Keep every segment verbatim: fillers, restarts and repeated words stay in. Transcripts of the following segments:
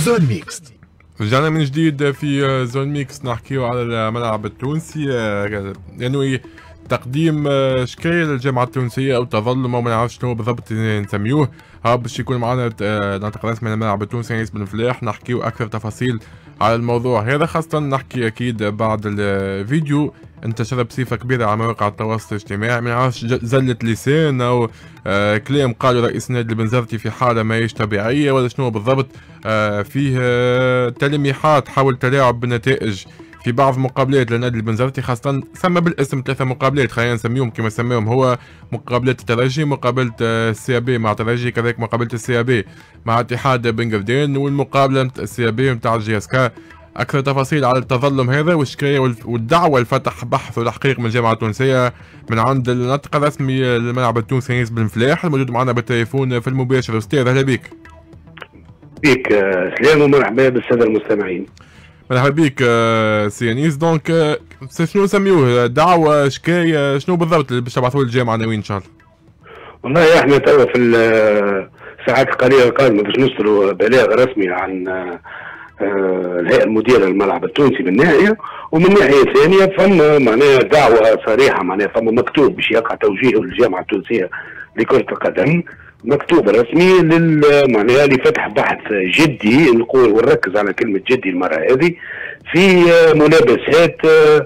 زون ميكس. رجعنا من جديد في زون ميكس نحكيو على الملعب التونسي، يعني تقديم شكاية للجامعة التونسية أو تظلم أو ما نعرفش شنو بالضبط نسميوه. ها باش يكون معنا ناطق رسمي للملعب التونسي انيس بن فلاح نحكيو أكثر تفاصيل على الموضوع هذا، خاصة نحكي أكيد بعد الفيديو انتشر بصفة كبيرة على مواقع التواصل الاجتماعي، ما نعرفش زلة لسان أو آه كلام قالوا رئيس النادي البنزرتي في حالة ماهيش طبيعية ولا شنو بالضبط. آه فيه آه تلميحات حول تلاعب بالنتائج في بعض مقابلات للنادي البنزرتي، خاصة سمى بالاسم ثلاثة مقابلات خلينا نسميهم كما سماهم هو: مقابلة الترجي، مقابلة السي بي مع الترجي، كذلك مقابلة السي بي مع اتحاد بن قردين، والمقابلة السي بي نتاع الجي اس كا. أكثر تفاصيل على التظلم هذا والشكاية والدعوة لفتح بحث وتحقيق من الجامعة التونسية من عند الناطق الرسمي للملعب التونسي انيس بن فلاح الموجود معنا بالتليفون في المباشر. أستاذ أهلا بك. بك سلام ومرحبا بالسادة المستمعين. مرحبا بك سي انيس. دونك شنو نسميوه؟ دعوة، شكاية، شنو بالضبط اللي باش تبعثوا للجامعة ناويين إن شاء الله؟ والله احنا توا في الساعات القليلة القادمة باش نصدروا بلاغ رسمي عن الهيئة المديرة للملعب التونسي من ناحية، ومن ناحية ثانية فما معناها دعوة صريحة، معناها فما مكتوب باش يقع توجيه للجامعة التونسية لكرة القدم، مكتوب رسمي لل معناها لفتح بحث جدي، نقول ونركز على كلمة جدي المرة هذه، في ملابسات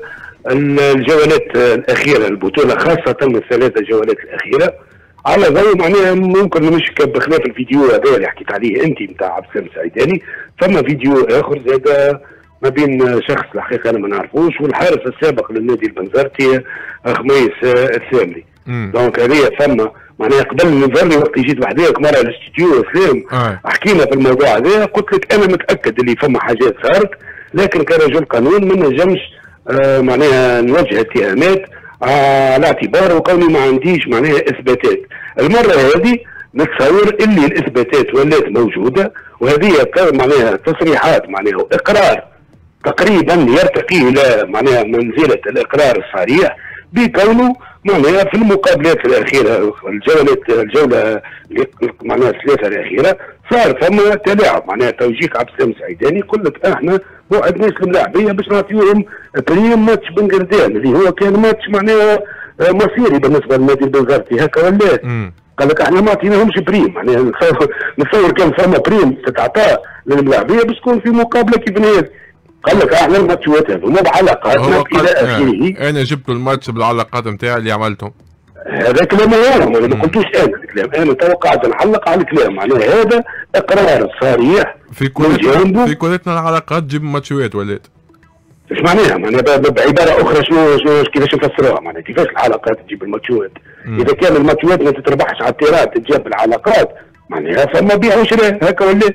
الجولات الأخيرة البطولة، خاصة الثلاثة جولات الأخيرة، على ضوء معناها ممكن مش بخلاف الفيديو هذا اللي حكيت عليه انت نتاع عبد السلام السعيداني، ثم فيديو اخر زاد ما بين شخص الحقيقه انا ما نعرفوش والحارس السابق للنادي البنزرتي خميس الثامري. دونك هذه ثم معناها قبل نظهر لي وقت جيت وحدك مره الاستديو اسلام حكينا في الموضوع هذا، قلت لك انا متاكد اللي فما حاجات صارت، لكن كرجل قانون ما نجمش آه معناها نوجه اتهامات على اعتبار وكوني ما عنديش معناها اثباتات. المره هذه نتصور اللي الاثباتات ولات موجوده، وهذه معناها تصريحات معناها اقرار تقريبا يرتقي الى معناها منزله الاقرار الصريح بكونه معناها في المقابلات الاخيره الجولات الجوله معناها الثلاثه الاخيره صار ثم تلاعب، معناها توجيه عبد السلام السعيداني يقول لك احنا ما عندناش الملاعبيه باش نعطيوهم بريم ماتش بن قردان اللي هو كان ماتش معناها مصيري بالنسبه للنادي البنزرتي هكا ولات. قال لك احنا ما عطيناهمش بريم، معناها نتصور نتصور كان فما بريم تتعطى للملاعبيه باش تكون في مقابله كيف هذه. قال لك احنا الماتشات هذوما بعلاقاتنا الى اخره. انا جبت الماتش بالعلاقات نتاعي اللي عملتهم. هذا كلام هو ما قلتوش انا الكلام، انا تو قاعد نعلق على الكلام، معناها هذا اقرار صريح في كورتنا في كورتنا العلاقات تجيب ماتشات ولات. ايش معناها؟ معناها بعباره اخرى شنو شنو كيفاش نفسروها؟ معناها كيفاش العلاقات تجيب الماتشات؟ اذا كان الماتشات ما تتربحش على التيرات تجيب بالعلاقات، معناها فما بيع وشراء هكا ولا؟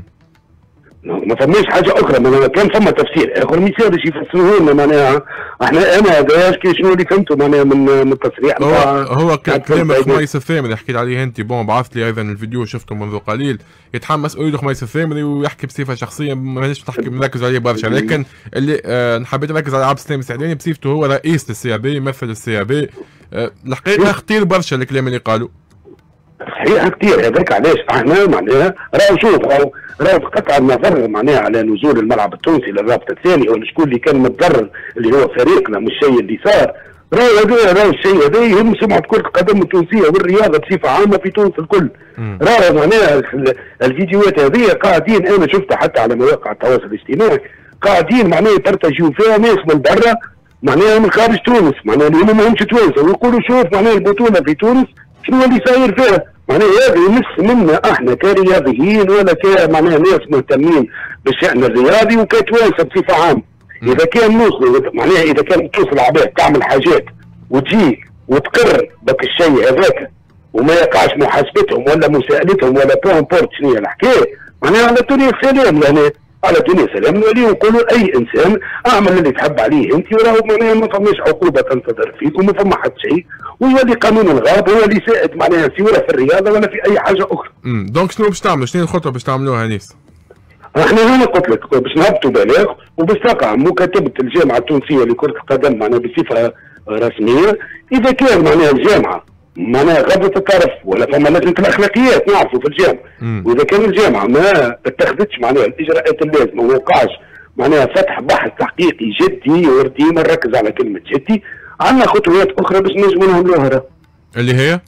ما فماش حاجه اخرى، معناها كان فما تفسير اخر ما يصيرش يفسروه لنا، معناها احنا انا هذا كي شنو اللي فهمته معناها من من التصريح. هو هو كلام خميس الثامري اللي حكيت عليه انت، بون بعث لي ايضا الفيديو شفته منذ قليل، يتحمس اريد خميس الثامري ويحكي بصفه شخصيه مانيش نحكي نركز عليه برشا، لكن اللي آه حبيت نركز على عبد السلام السعيداني بصفته هو رئيس للسي بي يمثل السي بي. آه الحقيقه خطير برشا الكلام اللي قالوا. صحيح كثير هذاك علاش احنا معناها راهو شوف راهو راهو قطع النظر معناها على نزول الملعب التونسي للرابطه الثانيه ولا شكون اللي كان متضرر اللي هو فريقنا مش الشيء اللي صار، راهو هذا راهو الشيء هذا يهم سمعه كره القدم التونسيه والرياضه بصفه عامه في تونس الكل. راهو معناها الفيديوهات هذه قاعدين انا شفتها حتى على مواقع التواصل الاجتماعي قاعدين معناها يبرتجوا فيها ناس من برا معناها من خارج تونس، معناها اللي هم ماهمش توانسه ويقولوا شوف معناها البطوله في تونس شنو اللي صاير فيها، معناها هذا مش منا احنا كرياضيين ولا ك معناها ناس مهتمين بالشأن الرياضي وكتوانسه بصفه عامه. اذا كان نوصل معناها اذا كان توصل عباد تعمل حاجات وتجي وتقر بك الشيء هذاك وما يقعش محاسبتهم ولا مساءلتهم ولا بون بورت شنو هي الحكايه، معناها على الدنيا سلام يعني على الدنيا سلام نوليو نقولوا اي انسان اعمل اللي تحب عليه انت وراهو معناها ما فماش عقوبه تنتظر فيك وما فما حد شيء، ويولي قانون الغاب هو اللي سائد معناها سواء في الرياضه ولا في اي حاجه اخرى. امم دونك شنو باش تعملوا؟ شنو الخطوه باش تعملوها انيس؟ احنا هنا قلت لك باش نهبطوا بلاغ وباش تقع مكاتبه الجامعه التونسيه لكره القدم معناها بصفه رسميه، اذا كان معناها الجامعه معناها غضة الطرف ولا فما لجنه الاخلاقيات نعرفوا في الجامعه. واذا كان الجامعه ما اتخذتش معناها الاجراءات اللازمه وما وقعش معناها فتح بحث تحقيقي جدي وديما نركز على كلمه جدي، عندنا خطوات اخرى باش نجموا نعملوها. اللي هي؟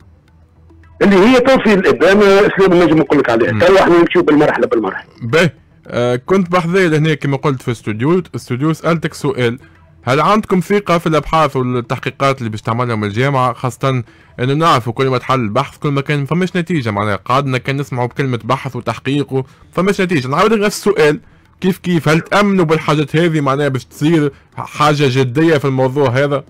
اللي هي توفير الابان اسلام نجم نقول لك عليها، تو احنا نمشيو بالمرحله بالمرحله. باهي، آه كنت بحذايا لهنا كما قلت في استوديو استوديو سالتك سؤال، هل عندكم ثقة في الأبحاث والتحقيقات اللي باش تعملهم الجامعة، خاصة إنه نعرفوا كل ما تحل البحث كل ما كان فماش نتيجة، معناها قعدنا كان نسمعوا بكلمة بحث وتحقيق فماش نتيجة، نعاود نفس السؤال كيف كيف هل تأمنوا بالحاجات هذه معناها باش تصير حاجة جدية في الموضوع هذا؟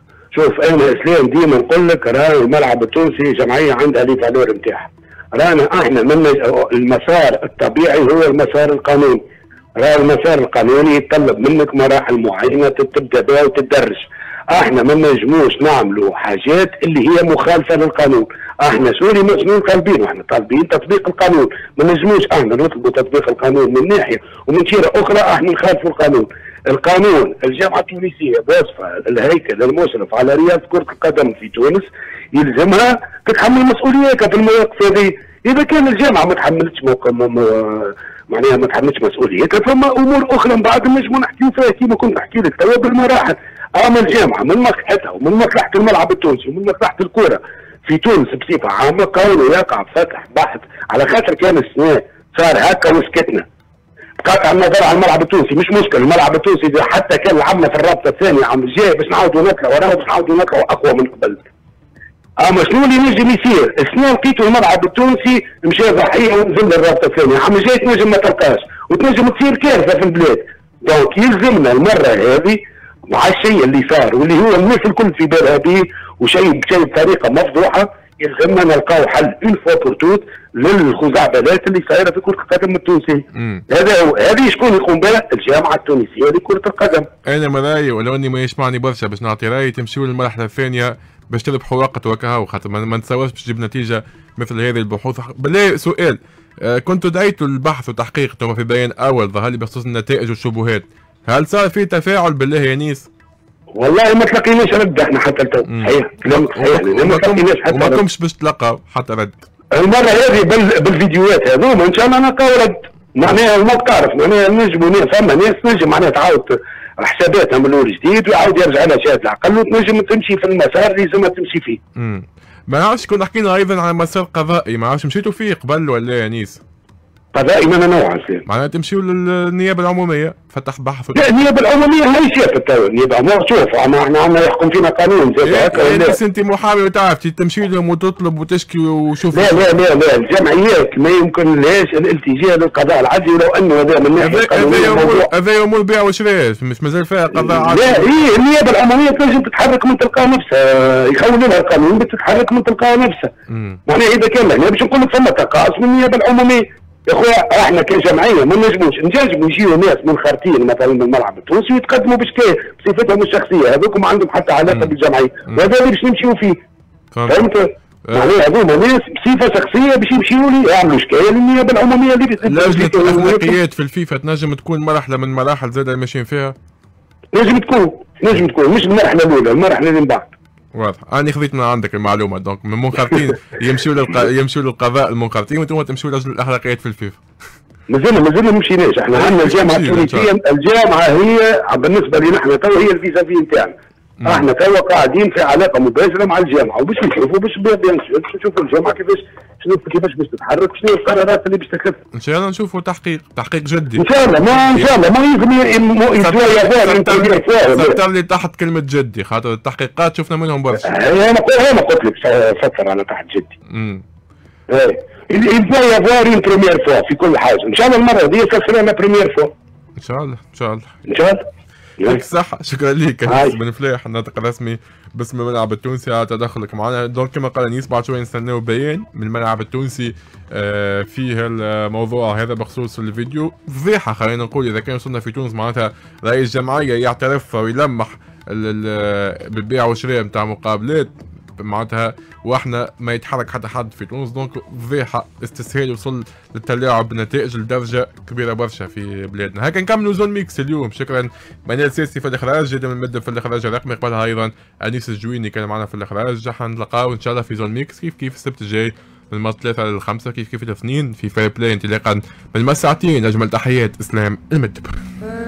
شوف أنا إسلام ديما نقول لك راهي الملعب التونسي جمعية عندها لي فالور نتاعها، رانا احنا من المسار الطبيعي هو المسار القانوني، راه المسار القانوني يتطلب منك مراحل معينه تبدا بها وتدرج، احنا ما نجموش نعملوا حاجات اللي هي مخالفه للقانون، احنا سوري مسؤولين طالبين احنا طالبين تطبيق القانون، ما نجموش احنا نطلبوا تطبيق القانون من ناحيه ومن جهه اخرى احنا نخالفوا القانون. القانون الجامعه التونسيه واصفه الهيكل المشرف على رياضه كره القدم في تونس يلزمها تتحمل مسؤولياتها في المواقف هذه، اذا كان الجامعه ما تحملتش موقف معناها ما تحملتش مسؤوليتها فما امور اخرى من بعد نجموا نحكيو فيها كيما كنت نحكي لك توا بالمراحل. اما الجامعه من مصلحتها ومن مصلحه الملعب التونسي ومن مصلحه الكره في تونس بصفه عامه كونه يقع فتح بحث، على خاطر كان السنه صار هكا وسكتنا. قاطع النظر على الملعب التونسي مش مشكل، الملعب التونسي حتى كان لعبنا في الرابطه الثانيه عام الجاي باش نعاودوا نطلعوا وراه باش نعاودوا نطلعوا اقوى من قبل. اما شنو اللي نجم يصير؟ السنه لقيتوا الملعب التونسي مشى ضحيه ونزل الرابطه الثانيه، عام الجاي تنجم ما تلقاش وتنجم تصير كارثه في البلاد. دونك يلزمنا المره هذه مع الشيء اللي صار واللي هو الناس الكل في بالها به وشيء شيء بطريقه مفضوحه، يلزمنا نلقاو حل اون فوا بور توت للخزعبلات اللي صايره في كره القدم التونسيه. هذا هو، هذه شكون يقوم بها؟ الجامعه التونسيه لكره القدم. انا من رايي ولو اني ما يسمعني برشا باش نعطي رايي تمشيو للمرحله الثانيه باش تربحوا وقت وكهو، خاطر ما نتصورش باش تجيب نتيجه مثل هذه البحوث. بالله سؤال، آه كنتوا دعيتوا البحث وتحقيق توما في بيان اول ظهر لي بخصوص النتائج والشبهات، هل صار في تفاعل بالله يا نيس؟ والله ما تلاقيناش رد احنا حتى التو، صحيح كلامك صحيح ما تلاقيناش حتى وما كنتش باش تلقاو حتى رد. المره هذه بال... بالفيديوهات هذوما ان شاء الله نلقاو رد، معناها ما تعرف معناها نجموا فما ناس نجم معناها تعاود حساباتها من الاول جديد ويعاود يرجع لها شاهد العقل وتنجم تمشي في المسار اللي لازمها تمشي فيه. امم ما نعرفش كنا حكينا ايضا على مسار قضائي، ما نعرفش مشيتوا فيه قبل ولا يا نيس؟ قضائي ما نوعا فيه. معناها تمشيوا للنيابه العموميه فتح بحث. لا النيابه العموميه هاي شافت تو النيابه العموميه شوف احنا عندنا يحكم فينا قانون زي هكا. إيه بس انت محامي وتعرف تمشي لهم وتطلب وتشكي وشوف. لا لا لا لا الجمعيات ما يمكن لهاش الالتجاء للقضاء العدلي ولو انه هذا من ناحيه القانونيه هذا امور بيع وشراء مش مازال فيها قضاء عدلي. لا هي النيابه العموميه تنجم تتحرك من تلقاء نفسها، يخولوا لها القانون بتتحرك من تلقاء نفسها. معناها اذا كان هنا باش نقول لك ثم تقاعس من النيابه العموميه. يا خويا احنا كجمعيه ما نجموش نجموا يجيو ناس منخرطين مثلا من الملعب التونسي ويتقدموا بشكايه بصفتهم الشخصيه، هذوك ما عندهم حتى علاقه بالجمعيه، وهذا اللي باش نمشيو فيه. فهمت؟ معناها هذوما ناس بصفه شخصيه باش يمشيو لي يعملوا شكايه للنيابه العموميه اللي لجنه الاخلاقيات في الفيفا تنجم تكون مرحله من مراحل زاد ماشيين فيها؟ نجم تكون نجم تكون مش المرحله الاولى، المرحله اللي من بعد. واضح، انا خذيت من عندك المعلومه، دونك من المنخرطين يمشيوا للق... يمشيوا للقضاء المنخرطين وانتم تمشيوا لجنه الاخلاقيات في الفيفا. مازلنا مازلنا ما مشيناش، احنا عندنا الجامعه التونسيه، الجامعه هي بالنسبه لنا احنا تو هي الفيزافي نتاعنا. احنا تو قاعدين في علاقه مباشره مع الجامعه وباش نشوفوا باش باش نشوفوا الجامعه كيفاش شنو كيفاش باش تتحرك شنو القرارات اللي باش تاخذ. ان شاء الله نشوفوا تحقيق تحقيق جدي. ان شاء الله ما ان شاء الله ما يلزم سطر لي تحت كلمه جدي خاطر التحقيقات شفنا منهم برشا. انا انا قلت لك سطر على تحت جدي. امم ايه il va y avoir une première fois في كل حاجه، ان شاء الله المره دي تصير لنا بريمير فوا. ان شاء الله ان شاء الله ان شاء الله. يعطيك الصحة، شكرا لك انيس بن فلاح الناطق الرسمي باسم الملعب التونسي على تدخلك معنا. دونك كما قال انيس بعد شوي نستناو بيان من الملعب التونسي آه فيه الموضوع هذا بخصوص الفيديو. فضيحة خلينا نقول اذا كان وصلنا في تونس معناتها رئيس جمعية يعترف ويلمح بالبيع والشراء نتاع مقابلات، معناتها واحنا ما يتحرك حتى حد في تونس. دونك فضيحه استسهال وصل للتلاعب بنتائج لدرجه كبيره برشا في بلادنا. هكا نكملوا زون ميكس اليوم. شكرا مانيل السيسي في الاخراج، جدا من في الاخراج الرقمي، قبلها ايضا انيس الجويني كان معنا في الاخراج. حنلقاو ان شاء الله في زون ميكس كيف كيف السبت الجاي من المرة ثلاثة للخمسة، كيف كيف الاثنين في فير بلاي انطلاقا من المرة ساعتين. اجمل تحيات اسلام المدبر.